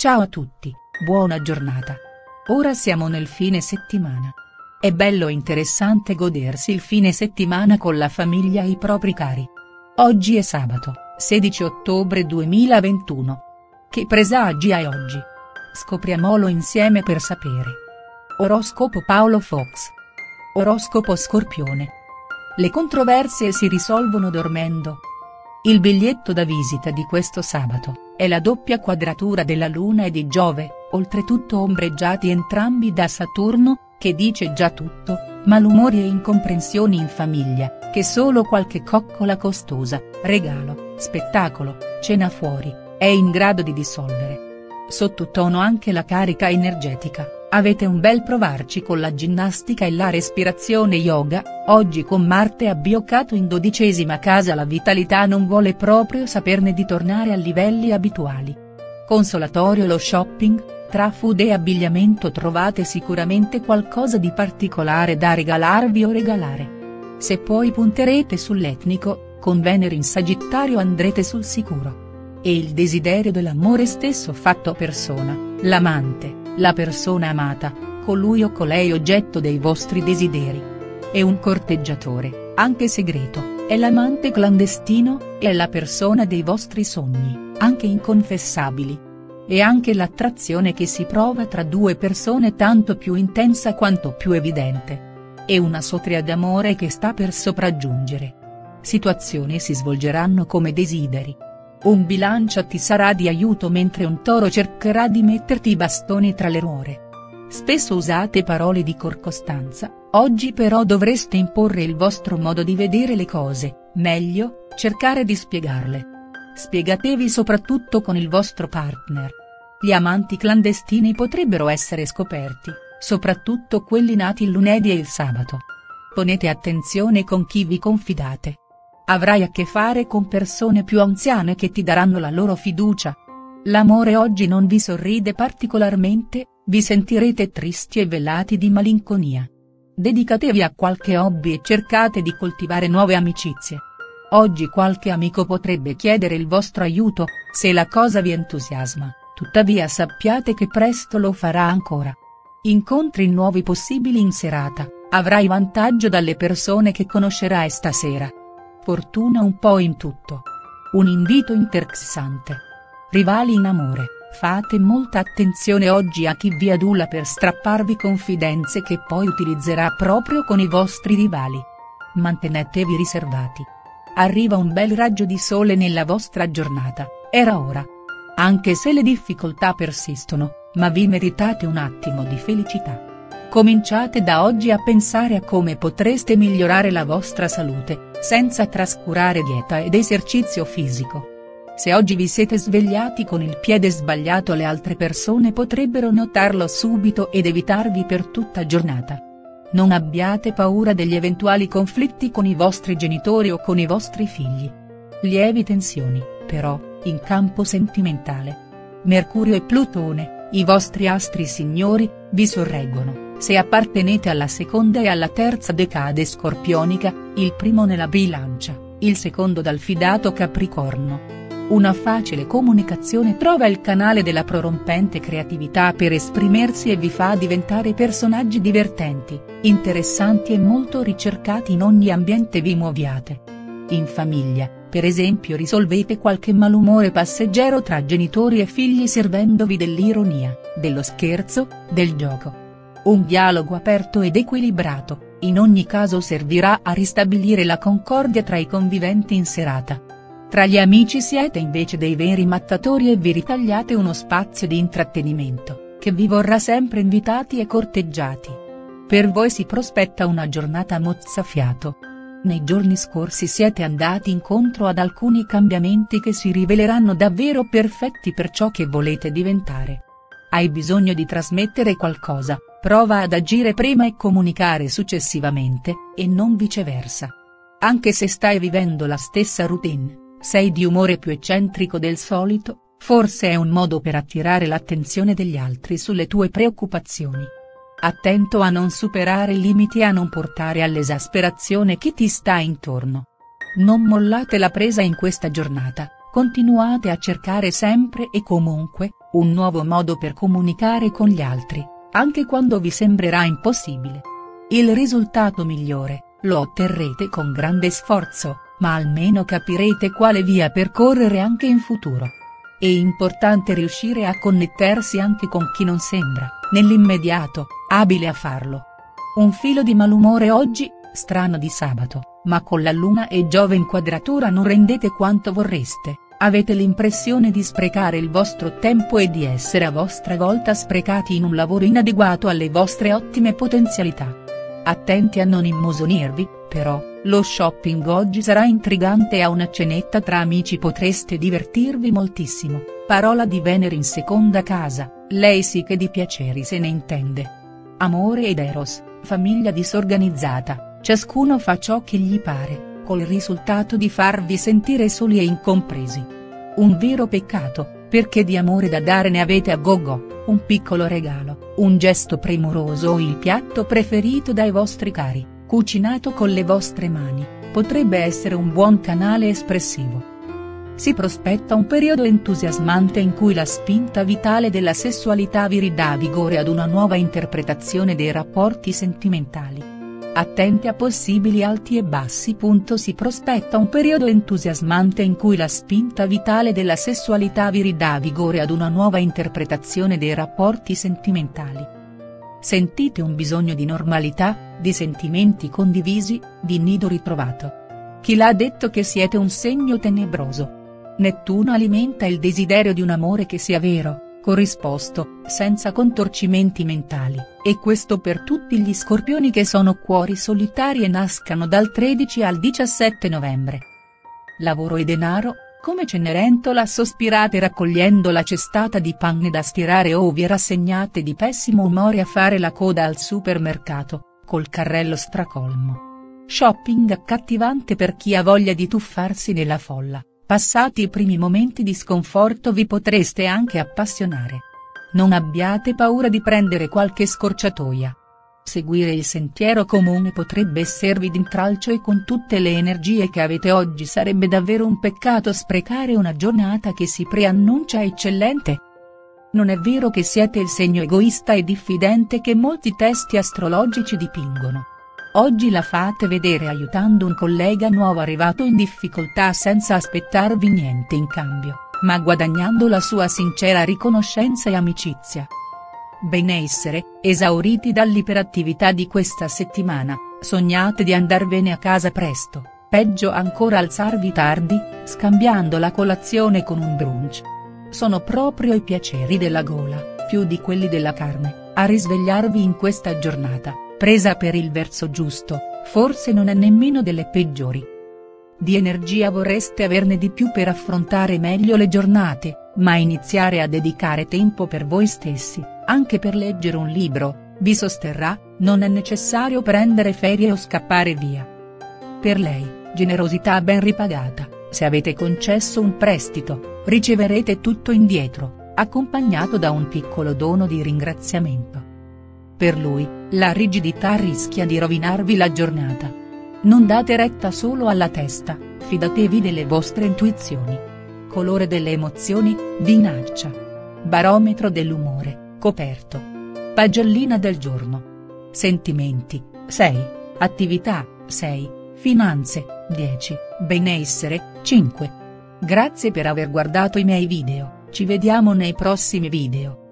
Ciao a tutti, buona giornata. Ora siamo nel fine settimana. È bello e interessante godersi il fine settimana con la famiglia e i propri cari. Oggi è sabato, 16 ottobre 2021. Che presagi hai oggi? Scopriamolo insieme per sapere. Oroscopo Paolo Fox. Oroscopo Scorpione. Le controversie si risolvono dormendo. Il biglietto da visita di questo sabato è la doppia quadratura della Luna e di Giove, oltretutto ombreggiati entrambi da Saturno, che dice già tutto: malumori e incomprensioni in famiglia, che solo qualche coccola costosa, regalo, spettacolo, cena fuori, è in grado di dissolvere. Sottotono anche la carica energetica. Avete un bel provarci con la ginnastica e la respirazione yoga. Oggi con Marte abbioccato in 12ª casa la vitalità non vuole proprio saperne di tornare a livelli abituali. Consolatorio lo shopping, tra food e abbigliamento trovate sicuramente qualcosa di particolare da regalarvi o regalare. Se poi punterete sull'etnico, con Venere in Sagittario andrete sul sicuro. E il desiderio dell'amore stesso fatto persona, l'amante, la persona amata, colui o colei oggetto dei vostri desideri. È un corteggiatore, anche segreto, è l'amante clandestino, è la persona dei vostri sogni, anche inconfessabili. E anche l'attrazione che si prova tra due persone tanto più intensa quanto più evidente. È una sotria d'amore che sta per sopraggiungere. Situazioni si svolgeranno come desideri. Un Bilancia ti sarà di aiuto mentre un Toro cercherà di metterti i bastoni tra le ruote. Spesso usate parole di corcostanza, oggi però dovreste imporre il vostro modo di vedere le cose, meglio, cercare di spiegarle. Spiegatevi soprattutto con il vostro partner. Gli amanti clandestini potrebbero essere scoperti, soprattutto quelli nati il lunedì e il sabato. Ponete attenzione con chi vi confidate. Avrai a che fare con persone più anziane che ti daranno la loro fiducia. L'amore oggi non vi sorride particolarmente, vi sentirete tristi e velati di malinconia. Dedicatevi a qualche hobby e cercate di coltivare nuove amicizie. Oggi qualche amico potrebbe chiedere il vostro aiuto, se la cosa vi entusiasma, tuttavia sappiate che presto lo farà ancora. Incontri nuovi possibili in serata, avrai vantaggio dalle persone che conoscerai stasera. Fortuna un po' in tutto. Un invito interessante. Rivali in amore, fate molta attenzione oggi a chi vi adula per strapparvi confidenze che poi utilizzerà proprio con i vostri rivali. Mantenetevi riservati. Arriva un bel raggio di sole nella vostra giornata, era ora. Anche se le difficoltà persistono, ma vi meritate un attimo di felicità. Cominciate da oggi a pensare a come potreste migliorare la vostra salute, senza trascurare dieta ed esercizio fisico. Se oggi vi siete svegliati con il piede sbagliato, le altre persone potrebbero notarlo subito ed evitarvi per tutta giornata. Non abbiate paura degli eventuali conflitti con i vostri genitori o con i vostri figli. Lievi tensioni, però, in campo sentimentale. Mercurio e Plutone, i vostri astri signori, vi sorreggono. Se appartenete alla seconda e alla terza decade scorpionica, il primo nella Bilancia, il secondo dal fidato Capricorno. Una facile comunicazione trova il canale della prorompente creatività per esprimersi e vi fa diventare personaggi divertenti, interessanti e molto ricercati in ogni ambiente vi muoviate. In famiglia, per esempio, risolvete qualche malumore passeggero tra genitori e figli servendovi dell'ironia, dello scherzo, del gioco. Un dialogo aperto ed equilibrato, in ogni caso servirà a ristabilire la concordia tra i conviventi in serata. Tra gli amici siete invece dei veri mattatori e vi ritagliate uno spazio di intrattenimento, che vi vorrà sempre invitati e corteggiati. Per voi si prospetta una giornata mozzafiato. Nei giorni scorsi siete andati incontro ad alcuni cambiamenti che si riveleranno davvero perfetti per ciò che volete diventare. Hai bisogno di trasmettere qualcosa, prova ad agire prima e comunicare successivamente, e non viceversa. Anche se stai vivendo la stessa routine, sei di umore più eccentrico del solito, forse è un modo per attirare l'attenzione degli altri sulle tue preoccupazioni. Attento a non superare i limiti e a non portare all'esasperazione chi ti sta intorno. Non mollate la presa in questa giornata, continuate a cercare sempre e comunque Un nuovo modo per comunicare con gli altri, anche quando vi sembrerà impossibile. Il risultato migliore, lo otterrete con grande sforzo, ma almeno capirete quale via percorrere anche in futuro. È importante riuscire a connettersi anche con chi non sembra, nell'immediato, abile a farlo. Un filo di malumore oggi, strano di sabato, ma con la luna e Giove in quadratura non rendete quanto vorreste. Avete l'impressione di sprecare il vostro tempo e di essere a vostra volta sprecati in un lavoro inadeguato alle vostre ottime potenzialità. Attenti a non immusonirvi, però, lo shopping oggi sarà intrigante e a una cenetta tra amici potreste divertirvi moltissimo. Parola di Venere in seconda casa, lei sì che di piaceri se ne intende. Amore ed Eros, famiglia disorganizzata, ciascuno fa ciò che gli pare, col risultato di farvi sentire soli e incompresi. Un vero peccato, perché di amore da dare ne avete a gogo, un piccolo regalo, un gesto premuroso o il piatto preferito dai vostri cari, cucinato con le vostre mani, potrebbe essere un buon canale espressivo. Si prospetta un periodo entusiasmante in cui la spinta vitale della sessualità vi ridà vigore ad una nuova interpretazione dei rapporti sentimentali. Attenti a possibili alti e bassi. Si prospetta un periodo entusiasmante in cui la spinta vitale della sessualità vi ridà vigore ad una nuova interpretazione dei rapporti sentimentali. Sentite un bisogno di normalità, di sentimenti condivisi, di nido ritrovato. Chi l'ha detto che siete un segno tenebroso? Nettuno alimenta il desiderio di un amore che sia vero, corrisposto, senza contorcimenti mentali, e questo per tutti gli scorpioni che sono cuori solitari e nascano dal 13 al 17 novembre. Lavoro e denaro, come Cenerentola sospirate raccogliendo la cestata di panne da stirare o vi rassegnate di pessimo umore a fare la coda al supermercato, col carrello stracolmo. Shopping accattivante per chi ha voglia di tuffarsi nella folla. Passati i primi momenti di sconforto vi potreste anche appassionare. Non abbiate paura di prendere qualche scorciatoia. Seguire il sentiero comune potrebbe esservi d'intralcio e con tutte le energie che avete oggi sarebbe davvero un peccato sprecare una giornata che si preannuncia eccellente. Non è vero che siete il segno egoista e diffidente che molti testi astrologici dipingono. Oggi la fate vedere aiutando un collega nuovo arrivato in difficoltà senza aspettarvi niente in cambio, ma guadagnando la sua sincera riconoscenza e amicizia. Benessere, esauriti dall'iperattività di questa settimana, sognate di andarvene a casa presto, peggio ancora alzarvi tardi, scambiando la colazione con un brunch. Sono proprio i piaceri della gola, più di quelli della carne, a risvegliarvi in questa giornata. Presa per il verso giusto, forse non è nemmeno delle peggiori. Di energia vorreste averne di più per affrontare meglio le giornate, ma iniziare a dedicare tempo per voi stessi, anche per leggere un libro, vi sosterrà, non è necessario prendere ferie o scappare via. Per lei, generosità ben ripagata, se avete concesso un prestito, riceverete tutto indietro, accompagnato da un piccolo dono di ringraziamento. Per lui, la rigidità rischia di rovinarvi la giornata. Non date retta solo alla testa, fidatevi delle vostre intuizioni. Colore delle emozioni, vinaccia. Barometro dell'umore, coperto. Pagellina del giorno. Sentimenti, 6, attività, 6, finanze, 10, benessere, 5. Grazie per aver guardato i miei video, ci vediamo nei prossimi video.